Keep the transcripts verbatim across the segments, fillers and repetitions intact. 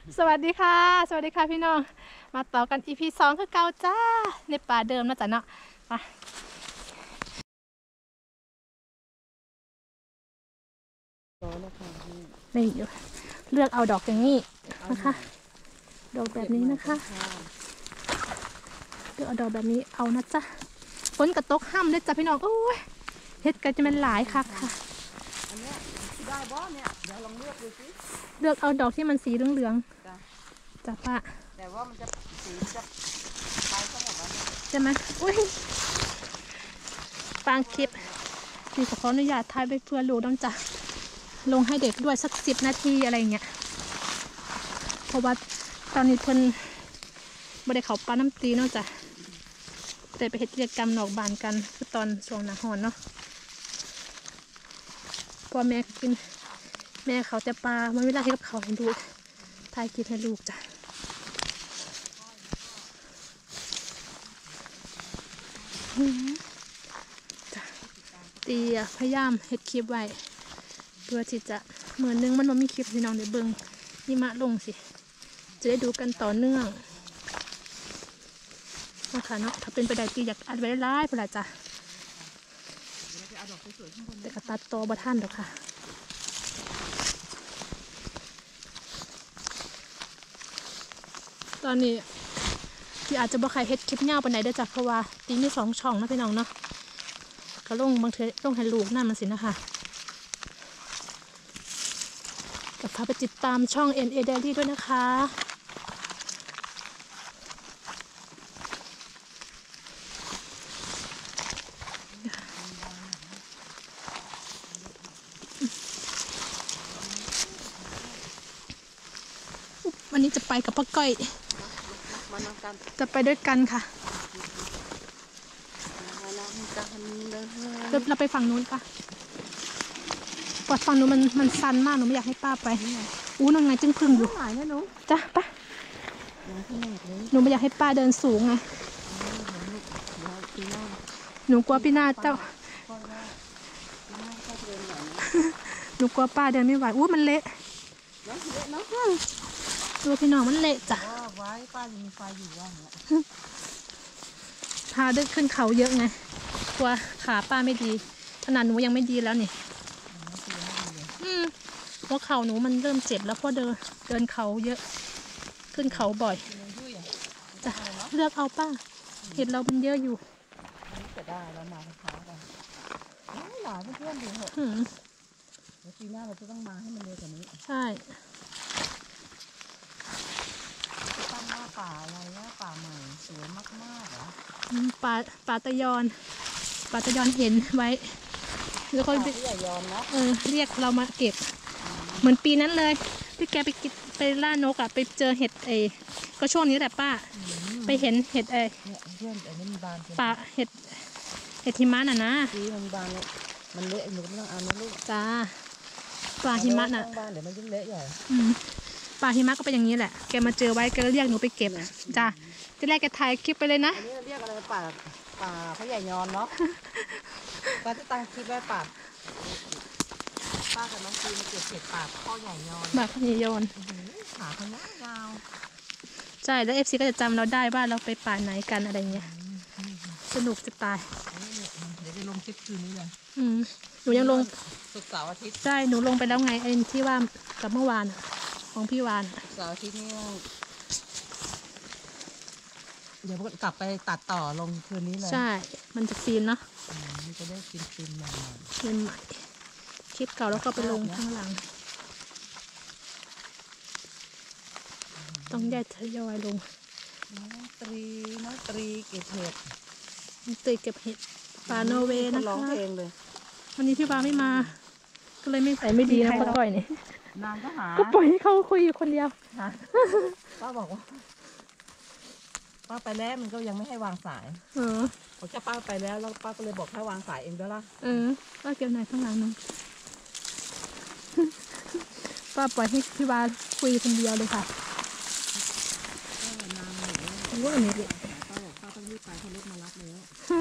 สวัสดีค่ะสวัสดีค่ะพี่น้องมาต่อกัน อี พี สองคือเก่าจ้าในป่าเดิมนะจ๊ะเนาะมานี่อยู่เลือกเอาดอกอย่างนี้นะคะดอกแบบนี้นะคะเลือกเอาดอกแบบนี้เอานะจ๊ะฝนกระตกห้ำเลยจ้ะพี่น้องโอ้ยเฮ็ดกันจะเป็นหลายค่ะค่ะอันนี้ได้บ่เนี่ยเดี๋ยวลองเลือกดูสิเลือกเอาดอกที่มันสีเหลืองๆจ้ะป้าแต่ว่ามันจะสีจะไปทั้งหมดแล้วใช่ไหมอุ้ยฟังคลิปพี่ขออนุญาตถ่ายไปเพื่อลูกน้ำจ้ะลงให้เด็กด้วยสักสิบนาทีอะไรเงี้ยเพราะว่าตอนนี้เพิ่นบ่ได้เขาปลาน้ำตีเนาะจ้ะแต่ไปเฮ็ดกิจกรรมนอกบ้านกันคือตอนช่วงหน้าร้อนเนาะพอแม่กินแม่เขาแต่ปลาไม่เวลาให้กับเขาให้ลูกถ่ายคลิปให้ลูกจ้ะตีอ่ะพยายามเฮ็ดคลิปไว้เพื่อที่จะเหมือนนึงมันบ่มีคลิปพี่น้องได้เบิ่งนี่มะลงสิจะได้ดูกันต่อเนื่องนะคะเนาะถ้าเป็นไปได้ตีอยากอัดไว้ไลฟ์เพื่อจ้ะแต่ก็ตัดต่อบ่ทันดอกค่ะตอนนี้ที่อาจจะบ่ใครเฮ็ดคลิปยาวปานใดเด้อจ้ะเพราะว่าตีมีสองช่องนะพี่น้องเนาะก็ลงบางทีลงให้ลูกนั่นมันสินะคะก็พาไปติดตามช่อง เอ็น เอ Diary ด้วยนะคะวันนี้จะไปกับป้าก้อยจะไปด้วยกันค่ะเราเราไปฝั่งนู้นปะปอดฝั่งนู้นมันมันซันมากหนูไม่อยากให้ป้าไปอู้นั่งไงจึงพึ่งอยู่จ้ะปะหนูไม่อยากให้ป้าเดินสูงไงหนูกลัวพี่นาเจ้าหนูกลัวป้าเดินไม่ไหวอู้มันเละตัวพี่น้องมันเละจ้ะไว้ป้ายังมีไฟอยู่ว่างพาเดินขึ้นเขาเยอะไงกลัวขาป้าไม่ดีขนาดหนูยังไม่ดีแล้วนี่อืมเพราะเข่าหนูมันเริ่มเจ็บแล้วเพราะเดินเดินเขาเยอะขึ้นเขาบ่อยจ้ะเลือกเอาป้าเห็ดเรามันเยอะอยู่จะได้แล้วมาช้ากันหลายเพื่อนดูเหอะเดี๋ยวปีหน้าเราจะต้องมาให้มันเร็วกว่านี้ใช่ตั้งหน้าป่าอะไรนะป่าใหม่สวยมากๆเหรอป่าป่าตะยอนป่าตะยอนเห็นไว้แล้วก็เออเรียกเรามาเก็บเหมือนปีนั้นเลยพี่แกไปกินไปล่านกอ่ะไปเจอเห็ดเอก็ช่วงนี้แหละป้าไปเห็นเห็ดเอป่าเห็ดเห็ดหิมะน่ะนะมันบานมันเละหนูไม่ต้องเอานะลูกจ้าป่าหิมะน่ะเดี๋ยวมันยิ่งเละใหญ่ป่าหิมะก็เป็นอย่างนี้แหละแกมาเจอไว้แกเรียกหนูไปเก็บจ้าที่แรกแกถ่ายคลิปไปเลยนะอันนี้เรียกอะไรป่าป่าเขาใหญ่ยอนเนาะป้าที่ตั้งคลิปไว้ป่าป้ากับน้องจีมาเก็บเห็ดป่าข้อใหญ่ยอนป่าข้อใหญ่ยอนขาเขายาวใช่แล้วเอฟซีก็จะจำเราได้ว่าเราไปป่าไหนกันอะไรเงี้ยสนุกจะตายเดี๋ยวจะลงคลิปคืนนี้เลยอืมหนูยังลงศุกร์เสาร์อาทิตย์ใช่หนูลงไปแล้วไงไอ้ที่ว่ากับเมื่อวานของพี่วานเสาร์อาทิตย์นี่เดี๋ยวกลับไปตัดต่อลงคืนนี้เลยใช่มันจะฟินเนาะมันจะได้ฟินฟินใหม่ฟินใหม่คลิปเก่าแล้วก็ไปลงข้างหลังต้องแยกทยอยลงน้องตรีน้องตรีเก็บเห็ดน้องตรีเก็บเห็ดป่าโนเวย์นะคะร้องเพลงเลยวันนี้พี่วาไม่มาก็เลยไม่ใส่ไม่ดีนะป้าก้อยนี่นางก็หาก็ปล่อยให้เขาคุยอยู่คนเดียวป้าบอกว่าป้าไปแล้วมันก็ยังไม่ให้วางสายเออบอกแค่ป้าไปแล้วแล้วป้าก็เลยบอกให้วางสายเองด้วยล่ะเออป้าเก็บไหนข้างหลังนึงป้าปล่อยให้พี่วาคุยคนเดียวเลยค่ะโอ้ยนี่ดิป้าบอกป้าต้องรีบไปเขารถมารับแล้ว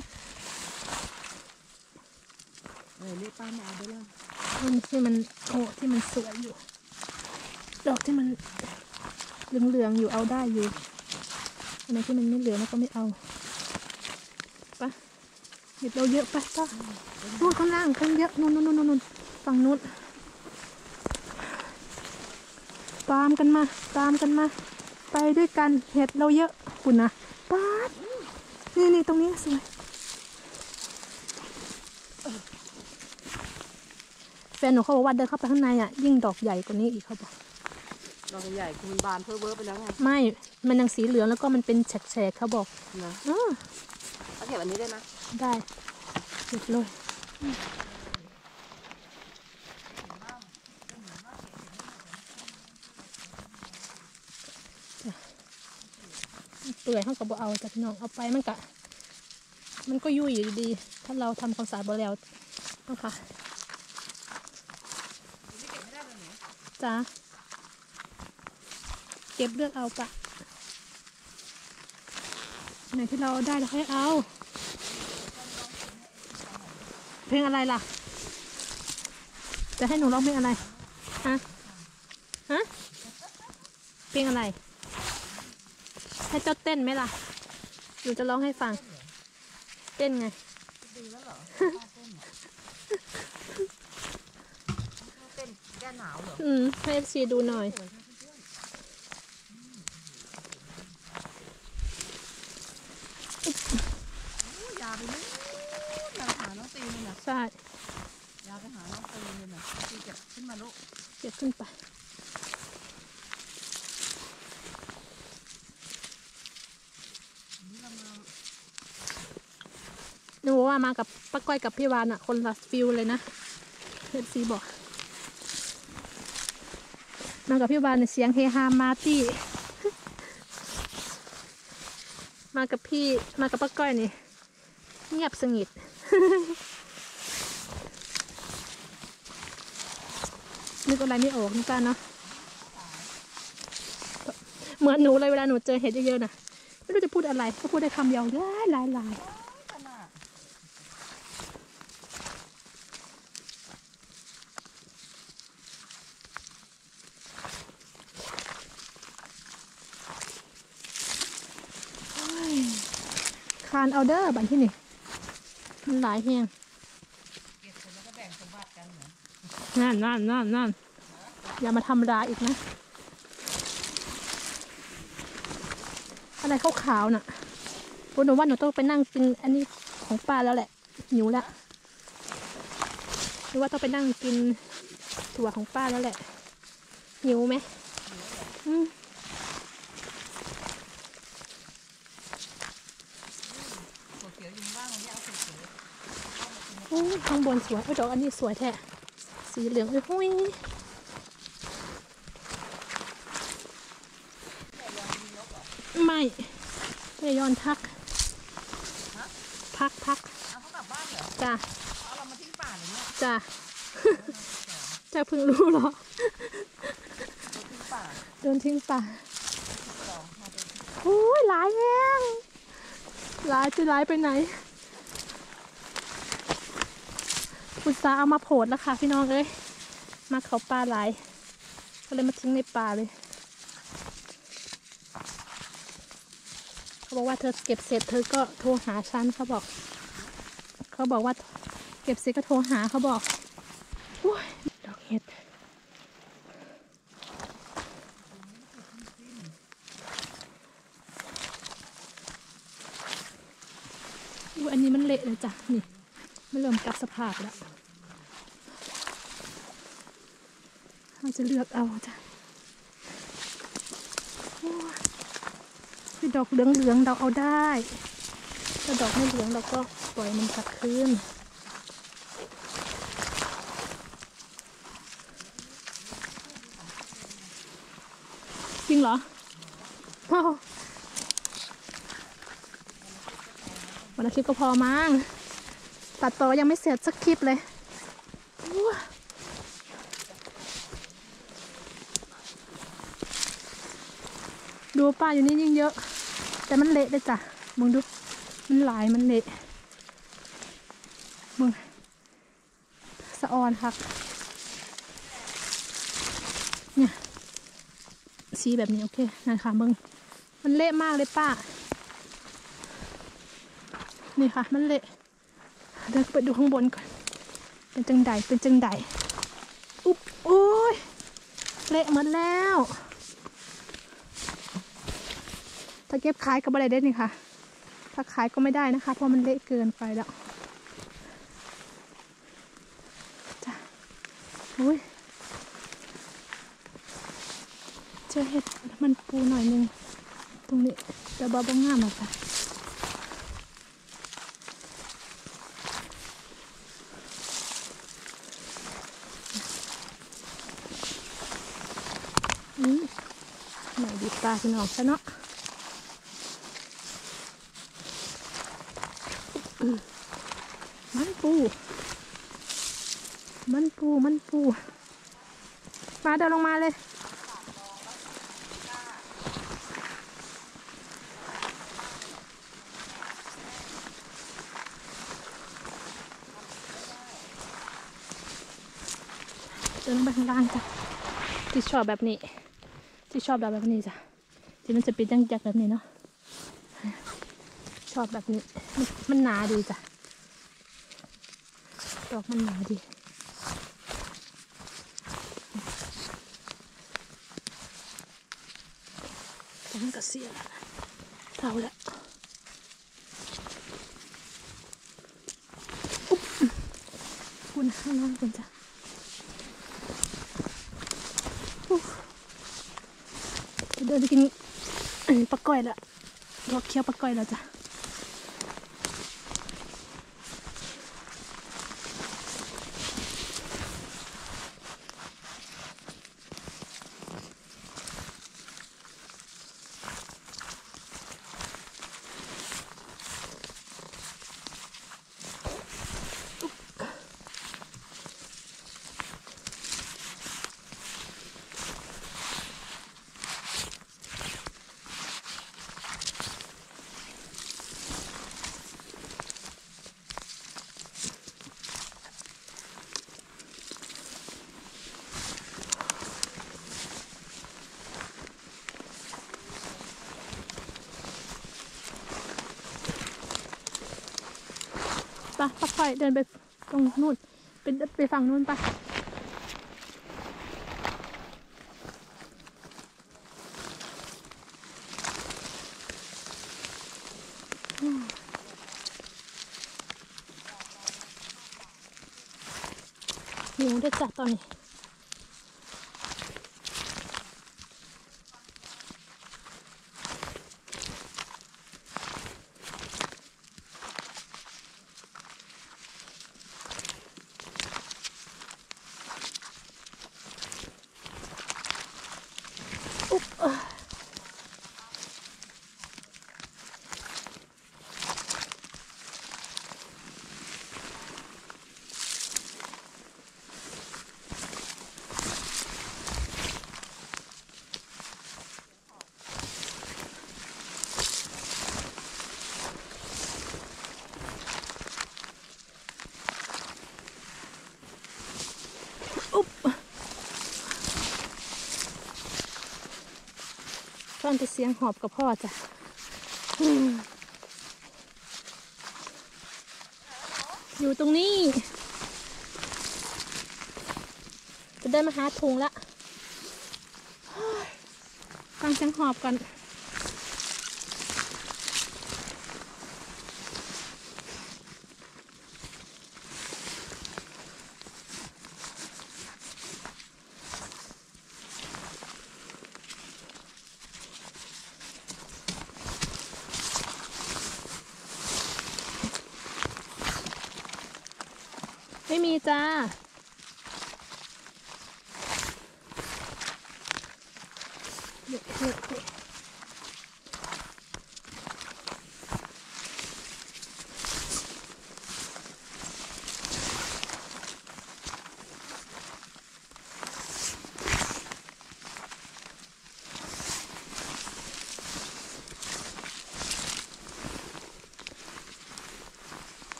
เออเรียกป้ามาเอาด้วยล่ะต้นที่มันโอ้ที่มันสวยอยู่ดอกที่มันเหลืองๆอยู่เอาได้อยู่อันไหนที่มันไม่เหลืองแล้วก็ไม่เอาปะเห็ดเราเยอะไปปะนู่นข้างล่างข้างเยอะนู่นนู่นนู่นนู่นฝั่งนู้นตามกันมาตามกันมาไปด้วยกันเห็ดเราเยอะคุณนะป๊าดนี่นี่ตรงนี้สวยแฟนหนูเขาบอกว่าเดินเข้าไปข้างในอ่ะยิ่งดอกใหญ่กว่านี้อีกเขาบอกดอกใหญ่คือมันบานเพ้อเบ้อไปแล้วไงไม่มันยังสีเหลืองแล้วก็มันเป็นแฉกๆเขาบอกนะเออเอาเก็บอันนี้ได้ไหมได้เก็บเลยเปื่อยเขาก็บอกเอาจากน้องเอาไปมันกะมันก็ยุ่ยอยู่ดีๆถ้าเราทำความสะอาดบ่แล้วนะคะจ้าเก็บเลือกเอาปะไหนที่เราได้เราให้เอาเพลงอะไรล่ะจะให้หนูร้องเพลงอะไรฮะฮะเพลงอะไรให้เจ้าเต้นไหมล่ะหนูจะร้องให้ฟังเต้นไงดีแล้วเหรอเต้นแก้หนาวเหรออืมให้เอฟซีดูหน่อยยาไปนู่นยาหาน้องตีนเลยนะใช่ยาไปหาน้องตีนเลยนะตีเก็บขึ้นมาลูกเก็บขึ้นไปหนูว่ามากับป้าก้อยกับพี่วานอะคนละฟิลเลยนะเอฟซีบอกมากับพี่วานเสียงเฮฮามาร์ตี้มากับพี่มากับป้าก้อยนี่เงียบสงิดนึกอะไรไม่ออกนี่ป้าเนาะเหมือนหนูเลยเวลาหนูเจอเห็ดเยอะๆนะไม่รู้จะพูดอะไรก็พูดได้คำยาวหลายหลายหลายคานเอาเดอร์บันที่นี่มันหลายแหงนั่นนั่นนั่นนั่นอย่ามาทำร้ายอีกนะอะไรขาวๆน่ะคุณหนูว่าหนูต้องไปนั่งกินอันนี้ของป้าแล้วแหละหิวแล้วหรือว่าต้องไปนั่งกินถั่วของป้าแล้วแหละหิวไหมอืมโอ้ข้างบนสวยโอ้ดอกอันนี้สวยแท้สีเหลืองอุ้ยไม่ไม่ย้อนพักพักพักเอาเขากลับบ้านเหรอจ้ะเอาเรามาทิ้งป่าเลยเนี่ยจ้ะจะเพิ่งรู้หรอโดนทิ้งป่าโอ้ยหลายแห้งหลายจะหลายไปไหนอุตส่าห์เอามาโผล่แล้วค่ะพี่น้องเอ้ยมาเขาปลาหลายก็เลยมาทิ้งในป่าเลยเขาบอกว่าเธอเก็บเสร็จเธอก็โทรหาฉันเขาบอกเขาบอกว่าเก็บเสร็จก็โทรหาเขาบอกโอ้ยดอกเห็ดอันนี้มันเละเลยจ้ะนี่ไม่เริ่มกลับสภาพแล้วเราจะเลือกเอาจ้ะคือดอกเหลืองๆเราเอาได้ถ้าดอกไม่เหลืองเราก็ปล่อยมันกลับคืนจริงเหรอวันอาทิตย์ก็พอมั้งตัดต่อยังไม่เสร็จสักคลิปเลยดูป้าอยู่นี่ยิ่งเยอะแต่มันเละเลยจ้ะมึงดูมันหลายมันเละมึงสะออนครับเนี่ยสีแบบนี้โอเคนะคะมึงมันเละมากเลยป้านี่ค่ะมันเละเดินไปดูข้างบนก่อนเป็นจังไดเป็นจังไดอุ๊บโอ้ยเละหมดแล้วถ้าเก็บขายก็ไม่ได้เด็ดนี่ค่ะถ้าขายก็ไม่ได้นะคะเพราะมันเละเกินไปแล้วจ้ะอุ้ยเจอเห็ดมันปูหน่อยนึงตรงนี้แต่บ้าบ้างงามหรอกค่ะอืมหน่อยดีปลาพี่น้องซะเนาะมันปูมันปูมันปูมาเดินลงมาเลยเดินลงไปข้างล่างจ้ะที่ชอบแบบนี้ที่ชอบแบบนี้จ้ะที่มันจะเป็นจังจักแบบนี้เนาะชอบแบบนี้มันหนาดีจ้ะดอกมันหนาดีแต่มันก็เสียแล้วเท่าแล้วอุ๊บคุณข้างล่างกันจ้ะเดินไปกินปลาก้อยละรอเคี้ยวปลาก้อยแล้วจ้ะไปปลาก้อยเดินไปตรงนู่นไปไปฝั่งนู่นไปหิวได้จัดตอนนี้อุ๊บอุ๊บฟังแต่เสียงหอบกับพ่อจ้ะอยู่ตรงนี้จะได้มาหาถุงละฟังเสียงหอบกันไม่มีจ้าเด็กเด็กเด็ก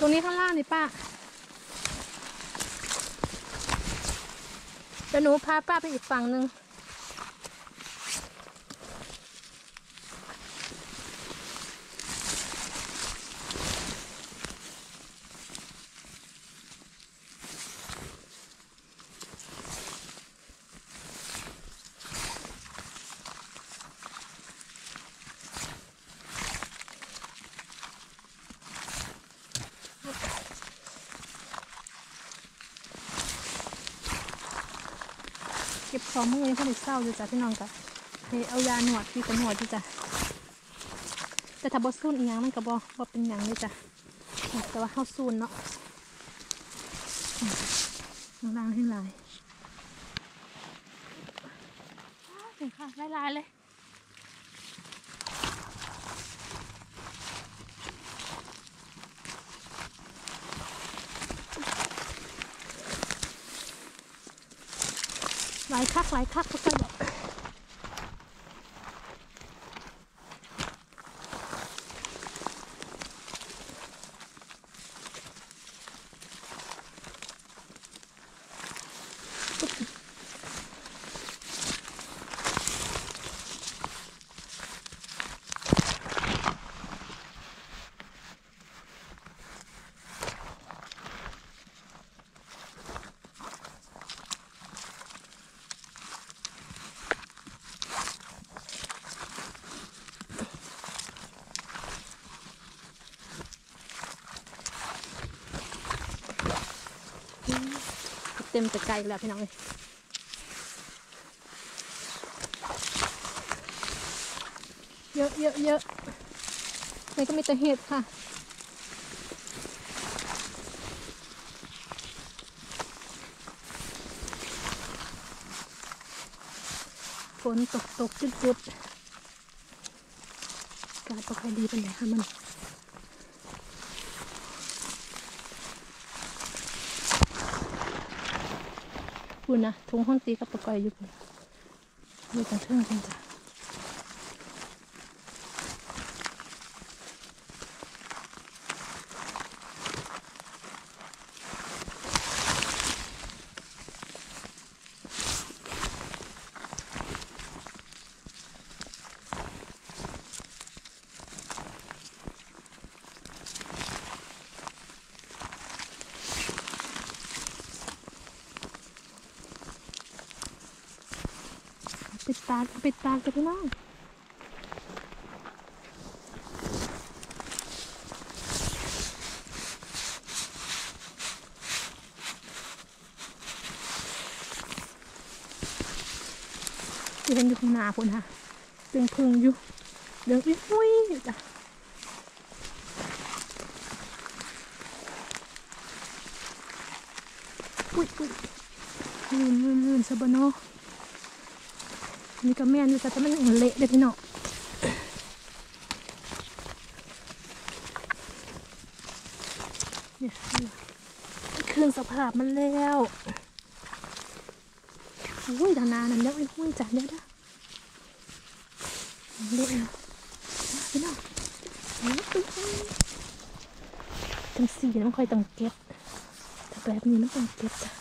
รงนี้ข้างล่างนี่ป้าเดี๋ยวหนูพาป้าไปอีกฝั่งหนึ่งเก็บของมือยังพอดีเศร้าอยู่จ้ะพี่น้องจ้ะให้เอายาหนวดพี่กับหนวดอยู่จ้ะแต่ถ้าบอสูนอีกอย่างมันก็บอบอเป็นอย่างเลยจ้ะแต่ว่าเข้าซูนเนาะข้างล่างให้ลายเห็นค่ะลายลายเลยหลายคักหลายคักก็จะแบบเต็มตะไคร้แล้วพี่น้องเลยเยอะเยอะเยอะนี่ก็มีแต่เห็ดค่ะฝนตกตกจุดจุดอากาศไม่ค่อยดีเป็นไรค่ะมันคุณนะทุ่งห้องตีกับปะกอยอยู่คุณอยู่กันเทิงกันจ้ะปิดตาปิดตากันพี่น้องที่เห็นอยู่ข้างหน้าคุณค่ะตึงพึ่งอยู่เดืองอุ้ยอุ้ยจ้ะอุ้ยอุ้ยลื่นลื่นลื่นซะบ่เนาะนี่ก็แม่นอยู่แต่มันเละเลยพี่น้องเนี่ยคืนสภาพมันแล้วอุ้ยดานานั่นเด้ออุ้ยจัดเด้อเด้อเละเนาะพี่น้องจังสีมันค่อยต้องเก็บแต่แบบนี้มันต้องเก็บจ้ะ